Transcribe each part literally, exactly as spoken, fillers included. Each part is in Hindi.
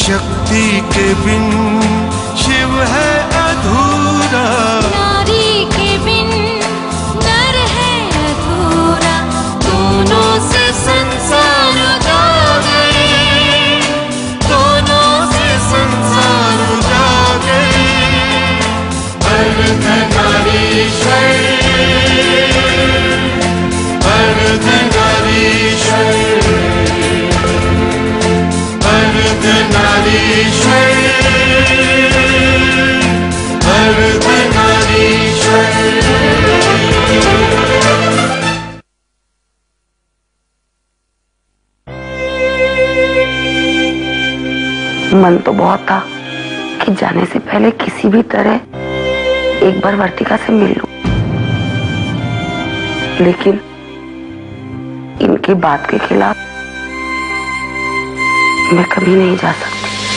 शक्ति के बिन शिव है अधूरा, नारी के बिन नर है अधूरा। दोनों से संसार जागे, दोनों से संसार जागे। अर्धनारीश्वर, अर्धनारीश्वर, अर्धनारीश्वर, अर्धनारीश्वर। मन तो बहुत था कि जाने से पहले किसी भी तरह एक बार वर्तिका से मिल लूं, लेकिन इनकी बात के खिलाफ मैं कभी नहीं जा सकती।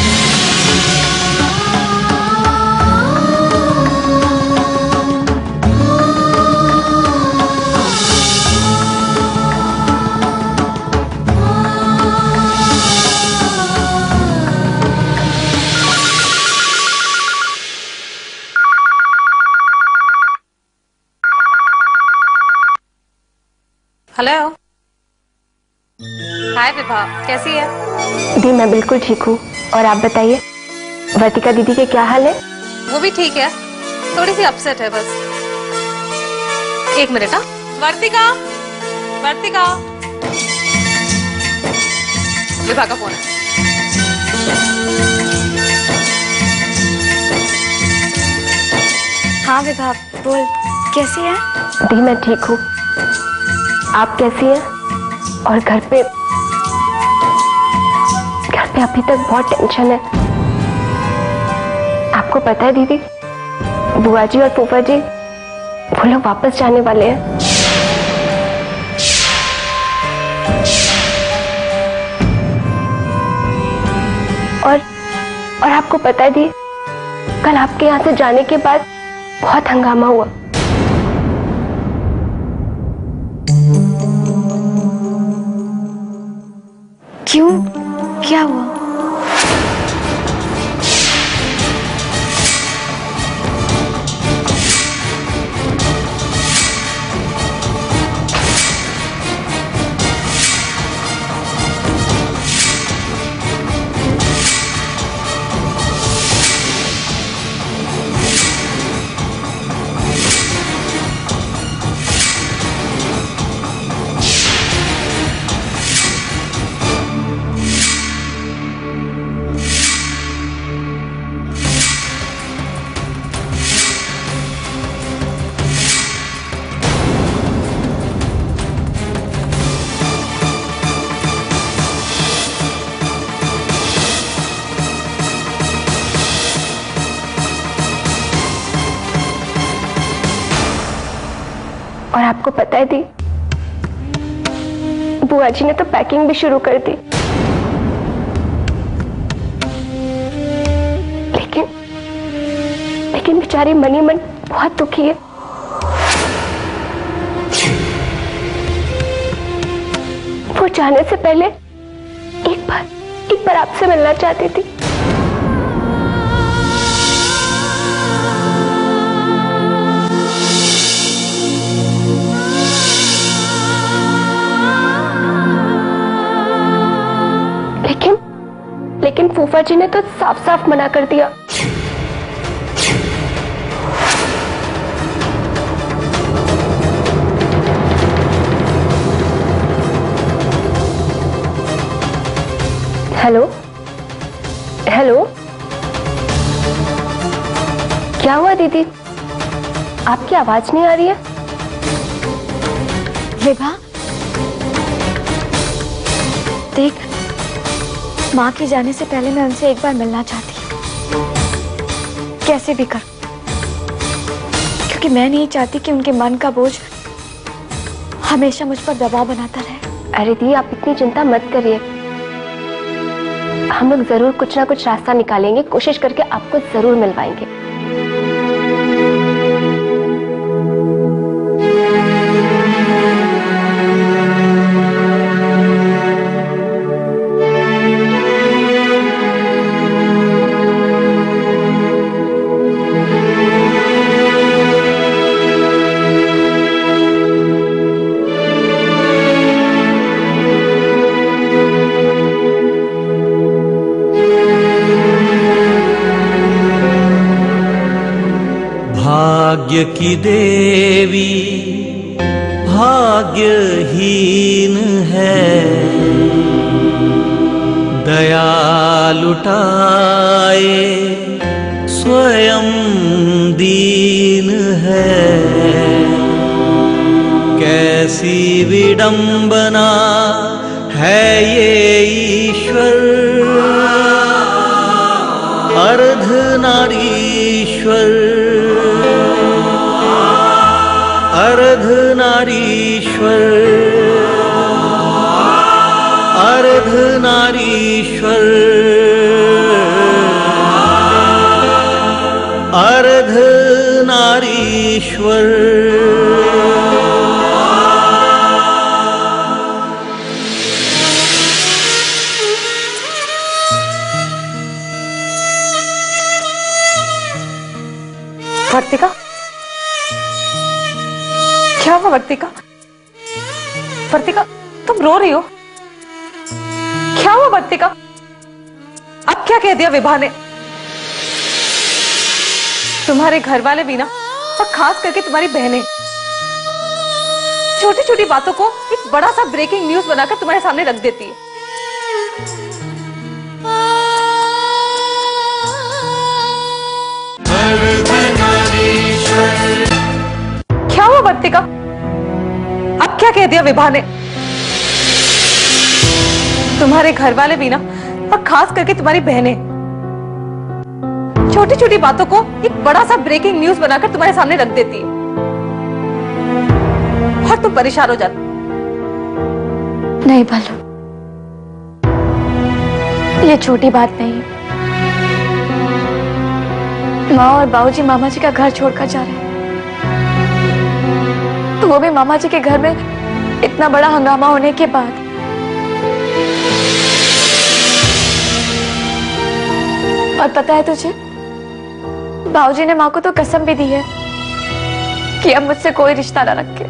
हेलो, हाय विभा, कैसी है? दी मैं बिल्कुल ठीक हूँ। और आप बताइए, वर्तिका दीदी के क्या हाल है? वो भी ठीक है, थोड़ी सी अपसेट है बस। एक मिनट। हाँ, वर्तिका, वर्तिका, विभा का फोन है। हाँ विभा बोल, कैसी है? दी मैं ठीक हूँ, आप कैसी हैं? और घर पे घर पे अभी तक बहुत टेंशन है। आपको पता है दीदी, बुआ जी और फूफा जी वो लोग वापस जाने वाले हैं। और और आपको पता है दी, कल आपके यहाँ से जाने के बाद बहुत हंगामा हुआ। क्यों, क्या हुआ? और आपको पता है दी, बुआ जी ने तो पैकिंग भी शुरू कर दी। लेकिन लेकिन बेचारी मनी मन बहुत दुखी है। वो जाने से पहले एक बार एक बार आपसे मिलना चाहती थी। लेकिन लेकिन फूफा जी ने तो साफ साफ मना कर दिया। हेलो हेलो, क्या हुआ दीदी, आपकी आवाज नहीं आ रही है? विभा देख, माँ के जाने से पहले मैं उनसे एक बार मिलना चाहती हूँ, कैसे भी कर, क्योंकि मैं नहीं चाहती कि उनके मन का बोझ हमेशा मुझ पर दबाव बनाता रहे। अरे दी, आप इतनी चिंता मत करिए, हम लोग जरूर कुछ ना कुछ रास्ता निकालेंगे, कोशिश करके आपको जरूर मिलवाएंगे। भाग्य की देवी भाग्यहीन है, दया लुटाए स्वयं दीन है। कैसी विडंबना है ये ईश्वर, अर्धनारीश्वर, अर्धनारीश्वर, अर्धनारीश्वर, अर्धनारीश्वर। वर्तिका, क्या हुआ वर्तिका? वर्तिका, तुम रो रही हो? क्या हुआ वर्तिका? अब क्या कह दिया विभा ने? तुम्हारे घर वाले भी ना, और खास करके तुम्हारी बहनें, छोटी छोटी बातों को एक बड़ा सा ब्रेकिंग न्यूज बनाकर तुम्हारे सामने रख देती है। क्या हुआ वर्तिका? अब क्या कह दिया विभा ने? तुम्हारे घर वाले भी ना, और खास करके तुम्हारी बहनें, छोटी छोटी बातों को एक बड़ा सा ब्रेकिंग न्यूज बनाकर तुम्हारे सामने रख देती है और तुम परेशान हो जाती। नहीं बालू, ये छोटी बात नहीं है। माँ और बाबूजी मामा जी का घर छोड़कर जा रहे हैं, तो वो भी मामा जी के घर में इतना बड़ा हंगामा होने के बाद। और पता है तुझे, बाबूजी ने माँ को तो कसम भी दी है कि अब मुझसे कोई रिश्ता न रखे।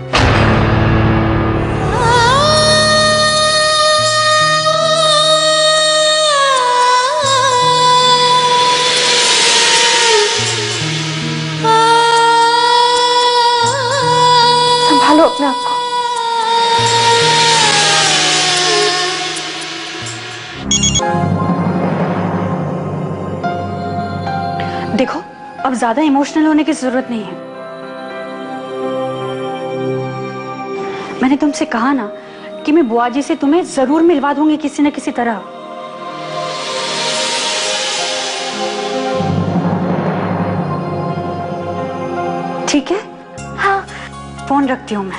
संभालो अपने आप को। देखो, अब ज्यादा इमोशनल होने की जरूरत नहीं है। मैंने तुमसे कहा ना कि मैं बुआ जी से तुम्हें जरूर मिलवा दूंगी किसी न किसी तरह। ठीक है? हाँ, फोन रखती हूँ मैं।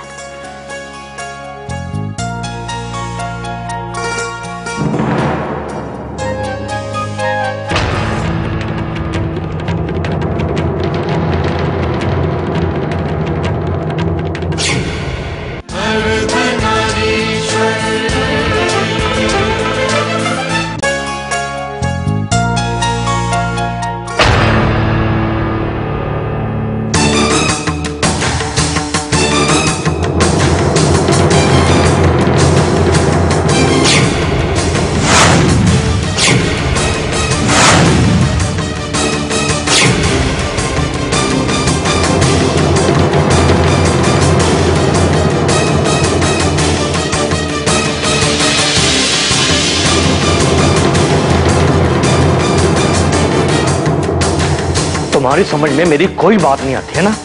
तुम्हारी समझ में मेरी कोई बात नहीं आती है ना।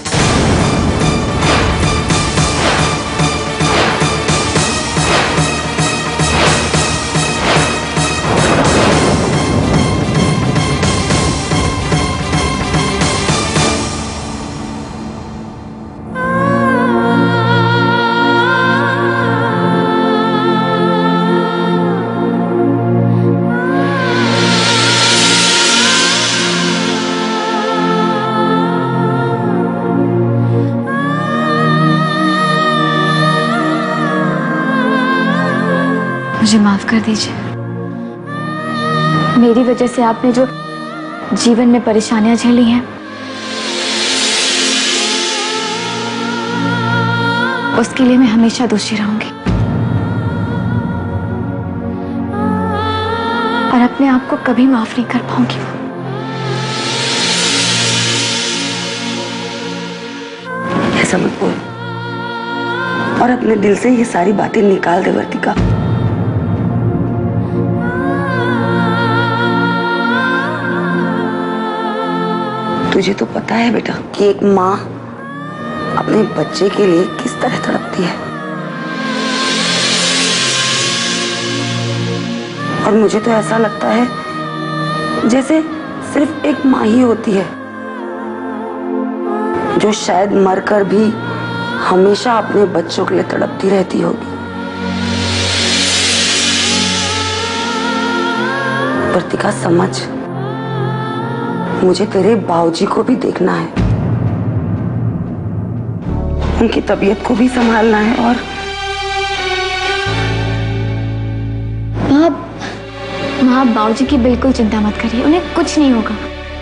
मुझे माफ कर दीजिए। मेरी वजह से आपने जो जीवन में परेशानियां झेली हैं, उसके लिए मैं हमेशा दोषी रहूंगी और अपने आप को कभी माफ नहीं कर पाऊंगी। और अपने दिल से ये सारी बातें निकाल दे वर्तिका। तुझे तो पता है बेटा कि एक माँ अपने बच्चे के लिए किस तरह तड़पती है, और मुझे तो ऐसा लगता है जैसे सिर्फ एक माँ ही होती है जो शायद मरकर भी हमेशा अपने बच्चों के लिए तड़पती रहती होगी। वर्तिका समझ, मुझे तेरे बाबूजी को भी देखना है, उनकी तबीयत को भी संभालना है। और माँ माँ बाबूजी की बिल्कुल चिंता मत करिए, उन्हें कुछ नहीं होगा।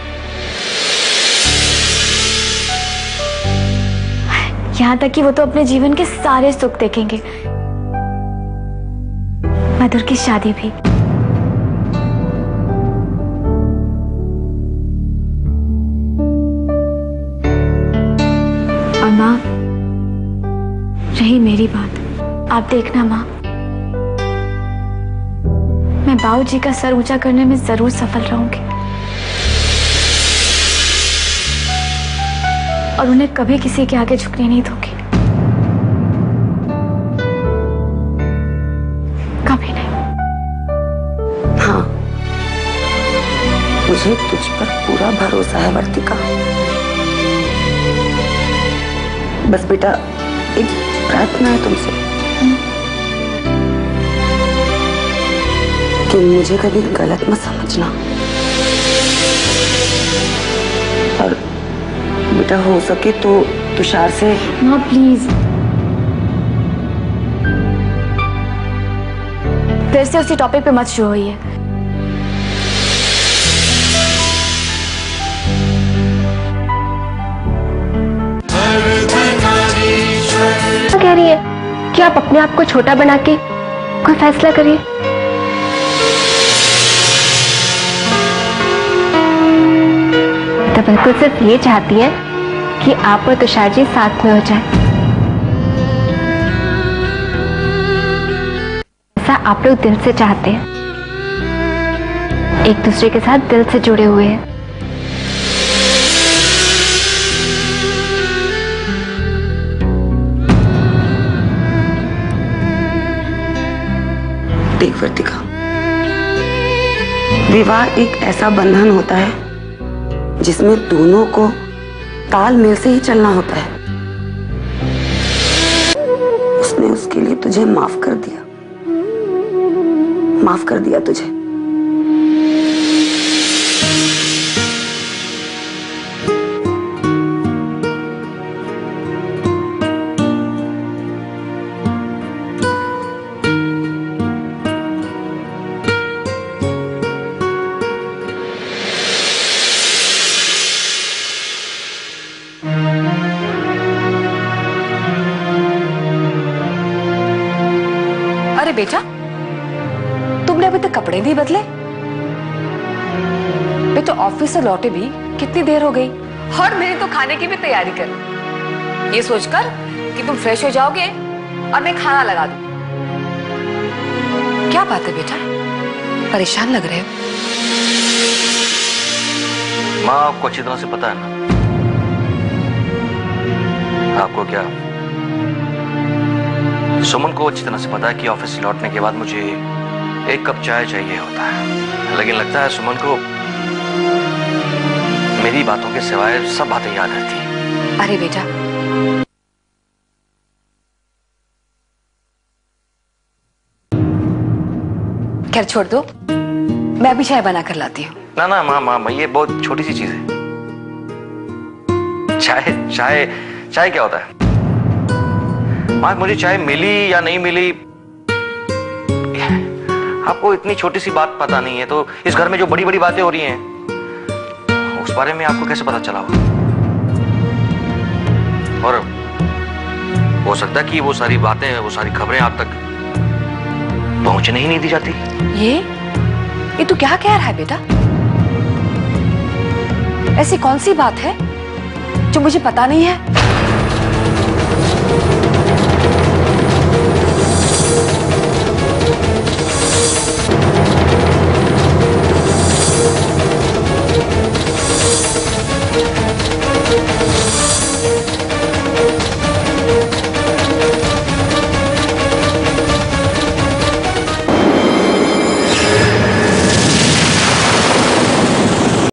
यहाँ तक कि वो तो अपने जीवन के सारे सुख देखेंगे, मधुर की शादी भी। और माँ, रही मेरी बात, आप देखना माँ, मैं बाबूजी का सर ऊंचा करने में जरूर सफल रहूंगी और उन्हें कभी किसी के आगे झुकने नहीं दूंगी, कभी नहीं। हाँ, मुझे तुझ पर पूरा भरोसा है वर्तिका। बस बेटा एक प्रार्थना है तुमसे कि मुझे कभी गलत मत समझना, और बेटा हो सके तो तुषार से। माँ प्लीज, फिर से उसी टॉपिक पे मत शुरू हुई है। क्या कह रही है कि आप अपने आप को छोटा बना के कोई फैसला करिए। तो बिल्कुल सिर्फ ये चाहती है कि आप और तुषार जी साथ में हो जाए, ऐसा आप लोग दिल से चाहते हैं, एक दूसरे के साथ दिल से जुड़े हुए हैं। देख वर्तिका, विवाह एक ऐसा बंधन होता है जिसमें दोनों को तालमेल से ही चलना होता है। उसने उसके लिए तुझे माफ कर दिया, माफ कर दिया तुझे। अरे बेटा, तुमने अभी तक कपड़े नहीं बदले? बेटा ऑफिस से लौटे भी कितनी देर हो गई, और मेरी तो खाने की भी तैयारी कर, ये सोचकर कि तुम फ्रेश हो जाओगे और मैं खाना लगा दूं। क्या बात है बेटा, परेशान लग रहे हो? माँ आपको अच्छी तरह से पता है ना, आपको क्या, सुमन को अच्छी तरह से पता है कि ऑफिस से लौटने के बाद मुझे एक कप चाय चाहिए होता है, लेकिन लगता है सुमन को मेरी बातों के सिवाय सब बातें याद रहती हैं। अरे बेटा, खैर छोड़ दो, मैं भी चाय बना कर लाती हूँ। ना ना माँ माँ ये बहुत छोटी सी चीज है। चाय चाय चाय क्या होता है माँ, मुझे चाय मिली या नहीं मिली आपको इतनी छोटी सी बात पता नहीं है, तो इस घर में जो बड़ी बड़ी बातें हो रही हैं उस बारे में आपको कैसे पता चला होगा? और हो सकता है कि वो सारी बातें, वो सारी खबरें आप तक पहुंचने ही नहीं दी जाती। ये ये तू क्या कह रहा है बेटा? ऐसी कौन सी बात है जो मुझे पता नहीं है?